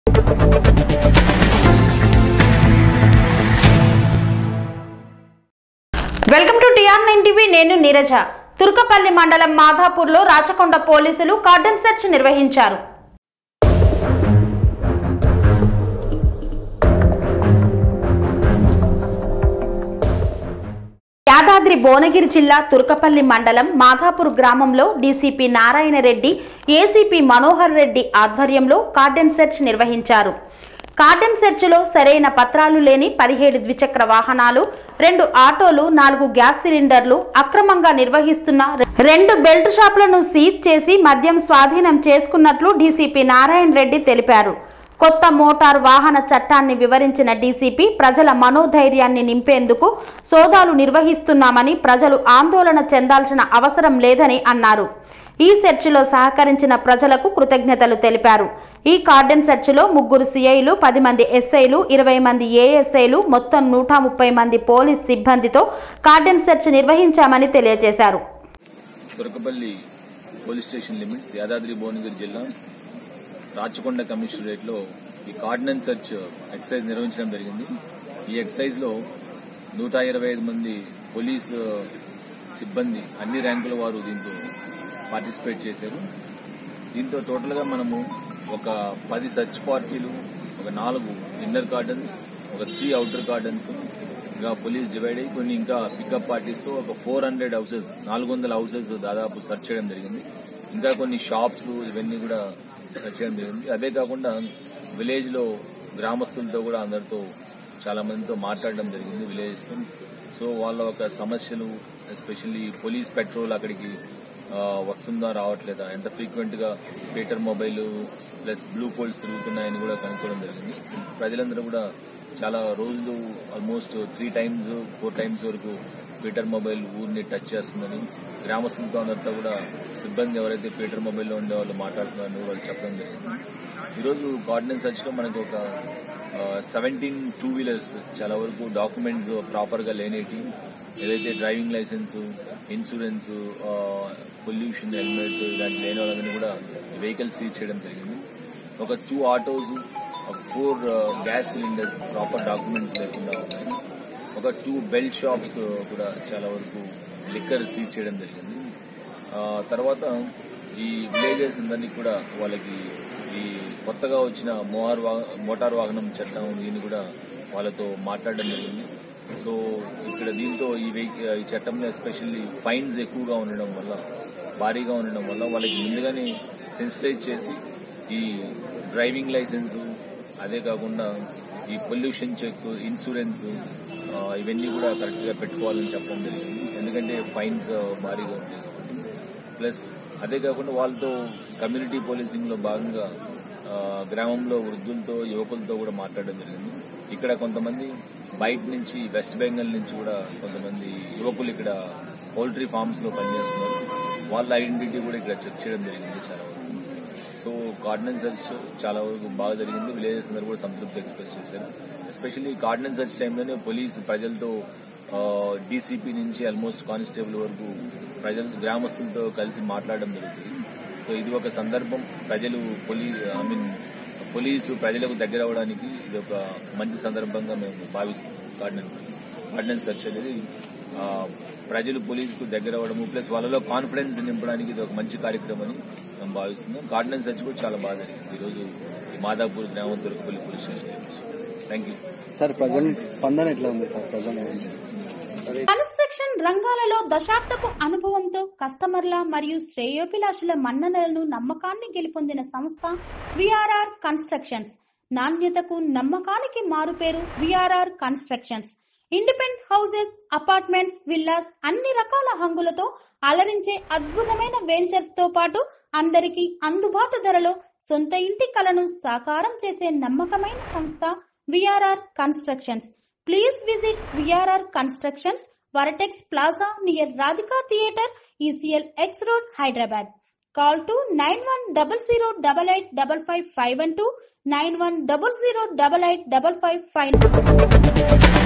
Welcome to TR9 TV. నేను నీరజ. తుర్కపల్లి మండలం మాధాపూర్లో రాచకొండ పోలీసులు కార్డన్ సెర్చ్ నిర్వహించారు. యాదాద్రి భువనగిరి జిల్లా తుర్కపల్లి మండలం మాధాపూర్ గ్రామంలో డీసీపీ నారాయణ రెడ్డి, ఏసీపీ మనోహర్ రెడ్డి ఆధ్వర్యంలో కార్డన్ సెర్చ్ నిర్వహించారు. కార్డన్ సెర్చ్లో సరైన పత్రాలు లేని 17 ద్విచక్ర వాహనాలు, 2 ఆటోలు, 4 గ్యాస్ సిలిండర్లు, అక్రమంగా నిర్వహిస్తున్న 2 బెల్ట్ షాపులను సీజ్ చేసి మద్యం స్వాధీనం చేసుకున్నట్లు డీసీపీ నారాయణ రెడ్డి తెలిపారు. కొత్త మోటార్ వాహన చట్టాన్ని వివరించిన డీసీపీ ప్రజల మనోధైర్యాన్ని నింపేందుకు సోదాలు నిర్వహిస్తున్నామని, ప్రజలు ఆందోళన చెందాల్సిన అవసరం లేదని అన్నారు. ఈ సెర్చ్లో సహకరించిన ప్రజలకు కృతజ్ఞతలు తెలిపారు. ఈ కార్డన్ సెర్చ్లో 3 సిఐలు, 10 మంది ఎస్ఐలు, 20 మంది ఏఎస్ఐలు, మొత్తం 130 మంది పోలీస్ సిబ్బందితో కార్డన్ సెర్చ్ నిర్వహించామని తెలియజేశారు. Turkapally police station limits, Yadadri Bhuvanagiri జిల్లా రాచకొండ కమిషనరేట్లో ఈ కార్డన్ సెర్చ్ ఎక్సైజ్ నిర్వహించడం జరిగింది. ఈ ఎక్సైజ్లో 125 మంది పోలీసు సిబ్బంది, అన్ని ర్యాంకుల వారు దీంతో పార్టిసిపేట్ చేశారు. దీంతో టోటల్గా మనము ఒక 10 సర్చ్ పార్టీలు, ఒక 4 ఇన్నర్ కార్డన్స్, ఒక 3 అవుటర్ కార్డన్స్, ఇంకా పోలీస్ డివైడ్ అయ్యి కొన్ని ఇంకా పికప్ పార్టీస్తో ఒక 400 హౌసెస్, 400 హౌసెస్ దాదాపు సర్చ్ చేయడం జరిగింది. ఇంకా కొన్ని షాప్స్ ఇవన్నీ కూడా సర్చ్ చేయడం జరిగింది. అదే కాకుండా విలేజ్లో గ్రామస్తులతో కూడా అందరితో చాలా మందితో మాట్లాడడం జరిగింది విలేజ్తో. సో వాళ్ళ ఒక సమస్యలు, ఎస్పెషల్లీ పోలీస్ పెట్రోల్ అక్కడికి వస్తుందా రావట్లేదా, ఎంత ఫ్రీక్వెంట్గా పీటర్ మొబైల్ ప్లస్ బ్లూ పోల్స్ తిరుగుతున్నాయని కూడా కనుక్కోవడం జరిగింది. ప్రజలందరూ కూడా చాలా రోజులు ఆల్మోస్ట్ 3 times 4 times వరకు పీటర్ మొబైల్ ఊరిని టచ్ చేస్తుందని, గ్రామస్తులతో అందరితో కూడా సిబ్బంది ఎవరైతే పీటర్ మొబైల్లో ఉండే వాళ్ళు మాట్లాడుతున్నారని వాళ్ళు చెప్పడం జరిగింది. ఈరోజు కార్డన్ సెర్చ్లో మనకు ఒక 17 2-wheelers చాలా వరకు డాక్యుమెంట్స్ ప్రాపర్గా లేనేటి, ఏదైతే driving licence, insurance, pollution, helmet ఇలాంటి లేని వాళ్ళని కూడా వెహికల్ సీజ్ చేయడం జరిగింది. ఒక 2 ఆటోస్, ఒక 4 గ్యాస్ సిలిండర్స్ ప్రాపర్ డాక్యుమెంట్స్ లేకుండా ఉన్నాయి. ఒక 2 బెల్ట్ షాప్స్ కూడా చాలా వరకు లిక్కర్ సీజ్ చేయడం జరిగింది. తర్వాత ఈ విలేజెస్ అందరినీ కూడా వాళ్ళకి ఈ కొత్తగా వచ్చిన మోటార్ వాహనం చట్టం దీన్ని కూడా వాళ్ళతో మాట్లాడడం జరిగింది. సో ఇక్కడ దీంతో ఈ చట్టంలో ఎస్పెషల్లీ ఫైన్స్ ఎక్కువగా ఉండడం వల్ల, భారీగా ఉండడం వల్ల వాళ్ళకి ముందుగానే సెన్సిటైజ్ చేసి ఈ డ్రైవింగ్ లైసెన్స్, అదే కాకుండా ఈ పొల్యూషన్ చెక్, ఇన్సూరెన్స్ ఇవన్నీ కూడా కరెక్ట్గా పెట్టుకోవాలని చెప్పడం జరిగింది. ఎందుకంటే ఫైన్స్ భారీగా ఉంటాయి. ప్లస్ అదే కాకుండా వాళ్ళతో కమ్యూనిటీ పోలీసింగ్లో భాగంగా గ్రామంలో వృద్ధులతో, యువకులతో కూడా మాట్లాడడం జరిగింది. ఇక్కడ కొంతమంది బయట నుంచి, వెస్ట్ బెంగాల్ నుంచి కూడా కొంతమంది యువకులు ఇక్కడ పౌల్ట్రీ ఫార్మ్స్లో పనిచేస్తున్నారు. వాళ్ళ ఐడెంటిటీ కూడా ఇక్కడ చెక్ చేయడం జరిగింది చాలా వరకు. సో కార్డన్ సెర్చ్ చాలా వరకు బాగా జరిగింది. విలేజెస్ అందరూ కూడా సంతృప్తి ఎక్స్ప్రెస్ చేశారు. ఎస్పెషల్లీ కార్డన్ సెర్చ్ టైంలోనే పోలీసు ప్రజలతో, డీసీపీ నుంచి ఆల్మోస్ట్ కానిస్టేబుల్ వరకు గ్రామస్తులతో కలిసి మాట్లాడడం జరుగుతుంది. సో ఇది ఒక సందర్భం, ప్రజలు పోలీసు ప్రజలకు దగ్గర అవ్వడానికి ఇది ఒక మంచి సందర్భంగా మేము భావిస్తున్నాం. కార్డన్ సెర్చ్ అనేది ప్రజలు పోలీసుకు దగ్గర అవ్వడము, ప్లస్ వాళ్ళలో కాన్ఫిడెన్స్ నింపడానికి ఇది ఒక మంచి కార్యక్రమం అని మేము భావిస్తున్నాం. కార్డన్ సెర్చ్ కూడా చాలా బాగా జరిగింది ఈరోజు మాదాపూర్ గ్రామం, Turkapally police station. Thank you sir. ప్రజల స్పందన ఎట్లా ఉంది సార్? కన్స్ట్రక్షన్ రంగాలలో దశాబ్దపు అనుభవంతో కస్టమర్ల మరియు శ్రేయోభిలాషుల మన్ననలను, నమ్మకాన్ని గెలుపొందిన సంస్థ విఆర్ఆర్ కన్స్ట్రక్షన్స్. నాణ్యతకు, నమ్మకానికి మారుపేరు VRR constructions. Independent houses, apartments, villas అన్ని రకాల హంగులతో అలరించే అద్భుతమైన వెంచర్స్ తో పాటు అందరికీ అందుబాటు ధరలో సొంత ఇంటి కలను సాకారం చేసే నమ్మకమైన సంస్థ VRR constructions. Please visit VRR Constructions, Varatex Plaza near Radhika Theatre, ECL X Road, Hyderabad. Call to 9100885552, 9100885552.